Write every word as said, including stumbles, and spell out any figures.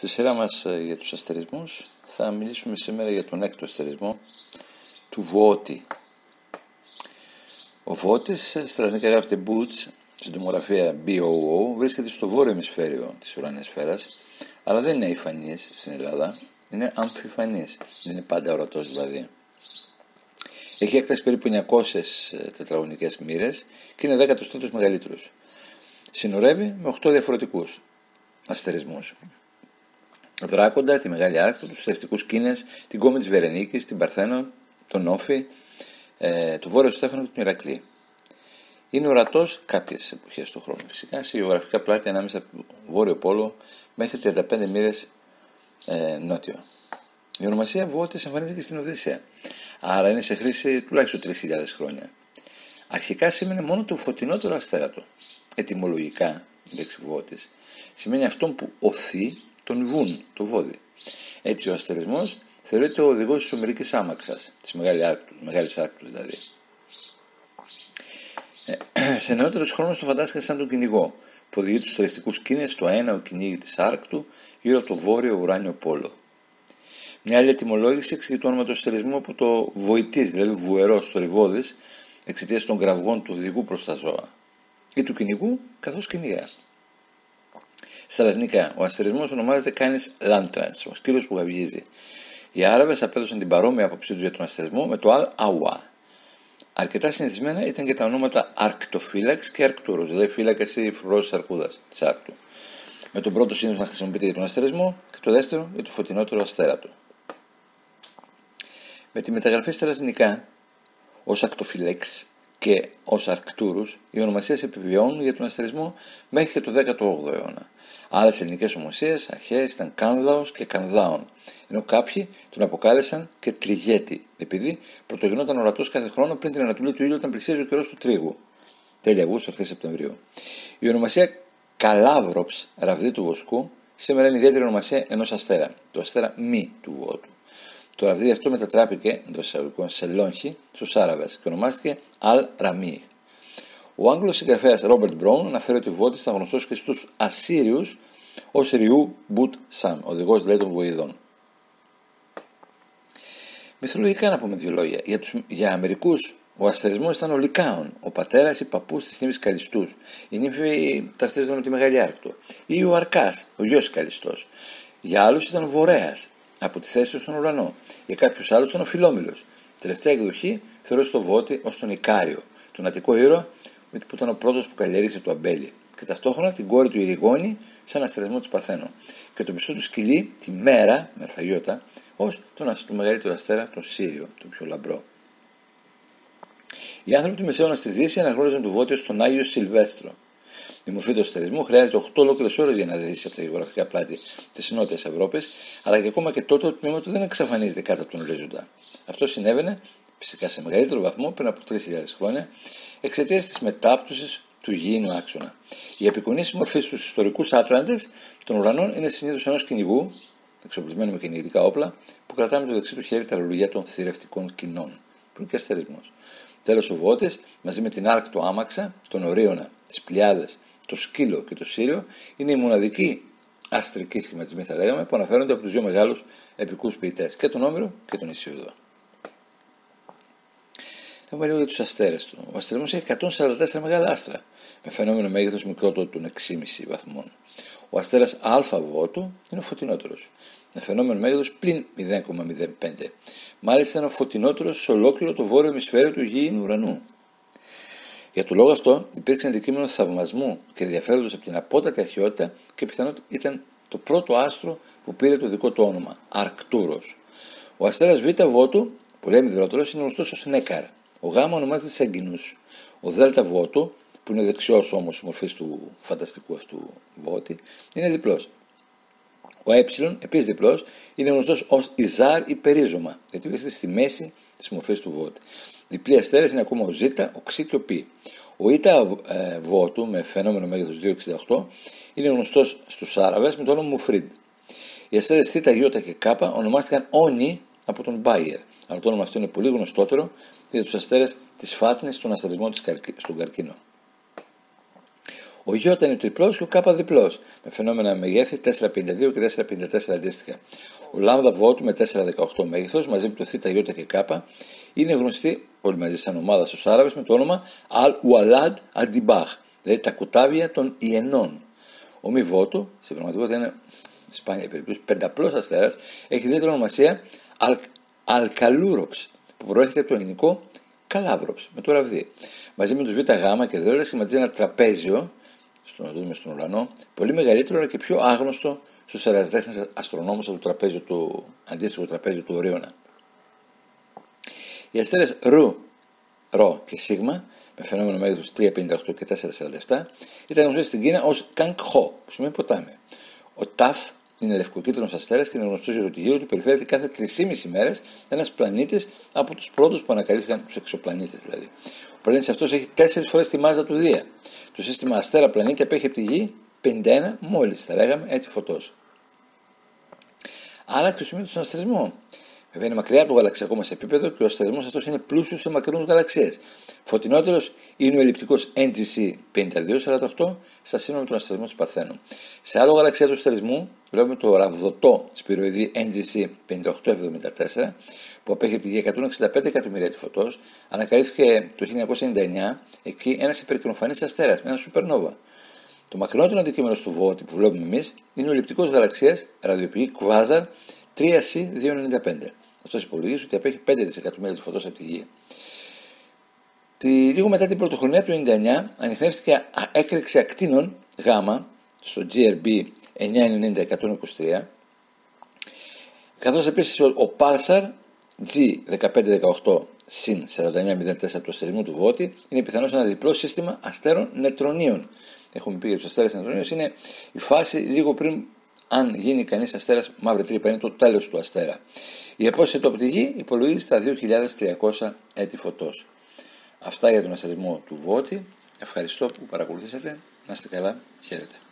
Στη σειρά μας για τους αστερισμούς θα μιλήσουμε σήμερα για τον έκτο αστερισμό του Βότη. Ο Βότης, στα λατινικά γράφεται Boots, στην τομογραφία μπι ο ο, βρίσκεται στο βόρειο ημισφαίριο της ουράνιας σφαίρας, αλλά δεν είναι υφανής στην Ελλάδα, είναι αμφιφανής, δεν είναι πάντα ορατός δηλαδή. Έχει έκταση περίπου εννιακόσιες τετραγωνικές μοίρες και είναι δέκατος τρίτος μεγαλύτερος. Συνορεύει με οκτώ διαφορετικούς αστερισμούς. Δράκοντα, τη Μεγάλη Άρκτο, τους θρηστικούς Κίνες, την κόμη της Βερενίκης, την Παρθένο, τον Όφη, ε, το Βόρειο Στέφανο και τον Ηρακλή. Είναι ορατός κάποιες εποχές του χρόνου. Φυσικά σε γεωγραφικά πλάτη ανάμεσα από το Βόρειο Πόλο μέχρι τριάντα πέντε μοίρες ε, νότιο. Η ονομασία Βότης εμφανίζεται στην Οδύσσεια, άρα είναι σε χρήση τουλάχιστον τρεις χιλιάδες χρόνια. Αρχικά σήμαινε μόνο το φωτεινότερο αστέρατο. Ετυμολογικά, η λέξη Βότης σημαίνει αυτόν που οθεί τον βουν, το βόδι. Έτσι ο αστερισμός θεωρείται ο οδηγός της ομερικής άμαξας, της Μεγάλης Άρκτου δηλαδή. Ε, σε νεότερους χρόνους το φαντάστηκαν σαν τον κυνηγό, που οδηγεί τους θρηστικούς Κίνες στο αέναο κυνήγι της Άρκτου γύρω από το βόρειο ουράνιο πόλο. Μια άλλη ετυμολόγηση εξηγεί το όνομα του αστερισμού από το βοητής, δηλαδή βουερός θορυβώδης, εξαιτίας των κραυγών του οδηγού προς τα ζώα, ή του κυνηγού καθώς κυνηγά. Στα λατινικά, ο αστερισμός ονομάζεται Canis Lantrans, ο σκύλος που γαυγίζει. Οι Άραβες απέδωσαν την παρόμοια άποψή τους για τον αστερισμό με το Al-Awa. Αρκετά συνηθισμένα ήταν και τα ονόματα Αρκτοφύλαξ και Αρκτούρος, δηλαδή φύλακας ή φρουρός της Αρκούδας, της Άρκτου. Με τον πρώτο συνήθως να χρησιμοποιείται για τον αστερισμό και το δεύτερο για το φωτεινότερο αστέρα του. Με τη μεταγραφή στα λατινικά ως Ακτοφυλέξ και ως Αρκτούρους, οι ονομασίες επιβιώνουν για τον αστερισμό μέχρι και το δέκατο όγδοο αιώνα. Άλλες ελληνικές ονομασίες αρχαίες ήταν Κάνδαος και Κανδάων, ενώ κάποιοι τον αποκάλεσαν και Τριγέτη, επειδή πρωτογινόταν ορατός κάθε χρόνο πριν την ανατολή του ήλιου όταν πλησίαζε ο καιρός του τρίγου, τέλη Αυγούστου, αρχές Σεπτεμβρίου. Η ονομασία Καλάβροψ, ραβδί του βοσκού, σήμερα είναι η ιδιαίτερη ονομασία ενός αστέρα, το αστέρα Μη του Βότου. Το ραβδί αυτό μετατράπηκε εντός εισαγωγικών σε λόγχη στους Άραβες και ονομάστηκε Αλ-Ραμί. Ο Άγγλος συγγραφέας Ρόμπερτ Μπράουν αναφέρει ότι ο Βότης ήταν γνωστός και στους Ασσύριους ως Ριού Μπουτ Σαν, οδηγός δηλαδή των βοηδών. Μυθολογικά να πούμε δύο λόγια. Για, τους, για Αμερικούς ο αστερισμός ήταν ο Λικάων, ο πατέρας ή παππούς της νύμφης Καλιστούς. Η νύμφη ταυτίζονταν με τη Μεγάλη Άρκτο. Ή ο Αρκάς, ο γιος Καλιστός. Για άλλους ήταν ο Βορέας, από τη θέση του στον ουρανό. Για κάποιους άλλους ήταν ο Φιλόμιλος. Τελευταία εκδοχή θεωρούσε τον Βότη ως τον Ικάριο, τον Αττικό ήρωα που ήταν ο πρώτος που καλλιέργησε το αμπέλι, και ταυτόχρονα την κόρη του Ηριγόνη σαν αστερισμό της Παρθένο, και τον πιστό του σκυλί, τη Μέρα, με αλφαγιώτα, ως τον, τον μεγαλύτερο αστέρα, τον Σύριο, τον πιο λαμπρό. Οι άνθρωποι του Μεσαίωνα στη Δύση αναγνώριζαν τον Βότη ως τον Άγιο Σιλβέστρο. Η μορφή του αστερισμού χρειάζεται οκτώ ολόκληρες ώρες για να δείσει από τα γεωγραφικά πλάτη της Νότιας Ευρώπης, αλλά και ακόμα και τότε το τμήμα του δεν εξαφανίζεται κάτω από τον ορίζοντα. Αυτό συνέβαινε φυσικά σε μεγαλύτερο βαθμό πριν από τρεις χιλιάδες χρόνια, εξαιτίας της μετάπτωσης του γήινου άξονα. Η απεικονίση μορφή στους ιστορικούς άτλαντες των ουρανών είναι συνήθως ενός κυνηγού, εξοπλισμένου με κυνηγητικά όπλα, που κρατά με το δεξί του χέρι τα λουλουδιά των θηρευτικών κοινών, που είναι και αστερισμός. Τέλος, ο Βότης, μαζί με την Άρκτο άμαξα, τον Ορίωνα, τις Πλιάδες, το Σκύλο και το Σύριο, είναι οι μοναδικοί αστρικοί σχηματισμοί, θα λέγαμε, που αναφέρονται από τους δύο μεγάλους επικούς ποιητές, και τον Όμηρο και τον Ησίωδο. Λέμε λίγο για τους αστέρες του. Ο αστερισμός έχει εκατόν σαράντα τέσσερα μεγάλα άστρα, με φαινόμενο μέγεθος μικρότερο των έξι κόμμα πέντε βαθμών. Ο αστέρας Α Βότου είναι ο φωτεινότερος, με φαινόμενο μέγεθος πλην μηδέν κόμμα μηδέν πέντε. Μάλιστα είναι ο φωτεινότερος σε ολόκληρο το βόρειο ημισφαίριο του γήινου ουρανού. Για τον λόγο αυτό υπήρξε αντικείμενο θαυμασμού και ενδιαφέροντος από την απότατη αρχαιότητα και πιθανότατα ήταν το πρώτο άστρο που πήρε το δικό του όνομα, Αρκτούρος. Ο αστέρας Β Βότου, πολύ αμυδρότερος, είναι γνωστός ως Νέκαρ. Ο Γ ονομάζεται Σαγκινούς. Ο Δ Βότου, που είναι δεξιός όμως μορφής του φανταστικού αυτού Βότη, είναι διπλός. Ο Ε, επίσης διπλός, είναι γνωστός ως Ιζάρ ή Περίζωμα, γιατί βρίσκεται στη μέση της μορφής του Βότη. Διπλοί αστέρες είναι ακόμα ο Ζ, ο Ξ και ο Π. Ο Ι ε, Βότου, με φαινόμενο μέγεθος δύο κόμμα εξήντα οκτώ, είναι γνωστός στους Άραβες με το όνομα Μουφρίντ. Οι αστέρες Θ, Ι και Κ ονομάστηκαν Όνι από τον Μπάιερ, αλλά το όνομα αυτό είναι πολύ γνωστότερο για τους αστέρες της Φάτνης στον αστερισμό της Καρκ... στον καρκίνο. Ο Ι είναι τριπλός και ο Κ διπλός, με φαινόμενα μεγέθη τέσσερα πενήντα δύο και τέσσερα πενήντα τέσσερα αντίστοιχα. Ο λάμδα Βότου με τέσσερα δεκαοκτώ μέγεθος, μαζί με το Θ, Ι και Κ, είναι γνωστή όλοι μαζί σαν ομάδα στους Άραβες με το όνομα Al-Walad Ad-Dibah, δηλαδή τα κουτάβια των Ιενών. Ο μη Βότου, στην πραγματικότητα είναι σπάνια περίπτωση, πενταπλός αστέρας, έχει ιδιαίτερη ονομασία Αλκαλούροψ, που προέρχεται από το ελληνικό Καλάβροψ, με το ραβδί. Μαζί με τους Β, Γ και Δ σχηματίζει ένα τραπέζιο, στο να δούμε στον ουρανό, πολύ μεγαλύτερο αλλά και πιο άγνωστο στους ερασιτέχνες αστρονόμους από το τραπέζιο του, αντίστοιχο τραπέζιο του Ορίωνα. Οι αστέρες Ρ, Ρο και Σ, με φαινόμενο μέγεθος τρία πενήντα οκτώ και τέσσερα σαράντα επτά, ήταν γνωστές στην Κίνα ως Καγκχό, που σημαίνει ποτάμι. Ο Ταφ είναι λευκοκίτρινος αστέρας και είναι γνωστός για το ότι γύρω του περιφέρεται κάθε τρεις και μισή μέρες ένας πλανήτης από τους πρώτους που ανακαλύφθηκαν, τους εξωπλανήτες δηλαδή. Ο πλανήτης αυτός έχει τέσσερις φορές τη μάζα του Δία. Το σύστημα αστέρα-πλανήτη απέχει από τη Γη πενήντα ένα μόλις, θα λέγαμε, έτη φωτός. Άρα αξιοσημείωτο στον αστερισμό. Βέβαια είναι μακριά από το γαλαξιακό μας επίπεδο και ο αστερισμός αυτός είναι πλούσιος σε μακρινούς γαλαξίες. Φωτεινότερος είναι ο ελλειπτικός Εν Τζι Σι πενήντα δύο σαράντα οκτώ στα σύνορα του αστερμού του Παρθένου. Σε άλλο γαλαξία του αστερισμού βλέπουμε το ραβδοτό σπυροειδή Εν Τζι Σι πενήντα οκτώ εβδομήντα τέσσερα που απέχει από τη Γη εκατόν εξήντα πέντε εκατομμύρια έτη φωτός. Ανακαλύφθηκε το χίλια εννιακόσια ενενήντα εννιά εκεί ένας υπερκυκλοφανής αστέρας με ένα σουπερνόβα. Το μακρινότερο αντικείμενο του Βότη που βλέπουμε εμείς είναι ο ελλειπτικός γαλαξίας ραδιοπηγή Κουάζαρ τρία Σι διακόσια ενενήντα πέντε. Αυτό υπολογίζει ότι απέχει πέντε δισεκατομμύρια τη φωτός από τη Γη. Τη, λίγο μετά την πρωτοχρονιά του ενενήντα εννιά ανιχνεύτηκε έκρηξη ακτίνων Γ στο Τζι Αρ Μπι εννιακόσια ενενήντα εκατόν είκοσι τρία, καθώς επίσης ο, ο Pulsar Τζι δεκαπέντε δεκαοκτώ συν σαράντα εννιά μηδέν τέσσερα του αστερισμού του Βότη είναι πιθανώς ένα διπλό σύστημα αστέρων νετρονίων. Έχουμε πει για τους αστέρες νετρονίων, είναι η φάση λίγο πριν αν γίνει κανείς αστέρας μαύρη τρύπα, είναι το τέλος του αστέρα. Η απόσταση του από τη Γη υπολογίζεται στα δύο χιλιάδες τριακόσια έτη φωτός. Αυτά για τον αστερισμό του Βότη. Ευχαριστώ που παρακολουθήσατε. Να είστε καλά. Χαίρετε.